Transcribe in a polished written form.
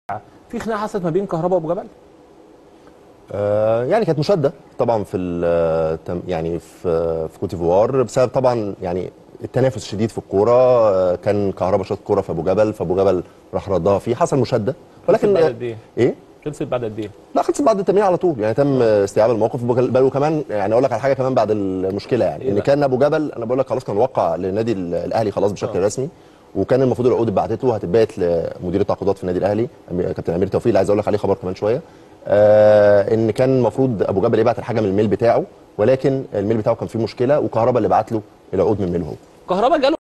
في خناقه حصلت ما بين كهربا وابو جبل؟ يعني كانت مشاده طبعا في يعني في كوت ديفوار بسبب طبعا يعني التنافس الشديد في الكوره. كان كهربا شاط كوره في ابو جبل، فابو جبل راح ردها فيه، حصل مشاده. ولكن ولكن بعد قد ايه؟ ايه؟ خلصت بعد قد ايه؟ لا، خلصت بعد التمرين على طول، يعني تم استيعاب الموقف. بل وكمان يعني اقول لك على حاجه كمان بعد المشكله، يعني إيه ان بقى؟ كان ابو جبل انا بقول لك خلاص كان وقع للنادي الاهلي خلاص بشكل رسمي، وكان المفروض العقود اتبعتت له هتتبعت لمدير التعاقدات في النادي الاهلي كابتن امير توفيق، اللي عايز اقول لك عليه خبر كمان شويه. ان كان المفروض ابو جبل يبعت الحاجه من الميل بتاعه، ولكن الميل بتاعه كان فيه مشكله، وكهربا اللي بعت له العقود من ميله هو. كهربا جاله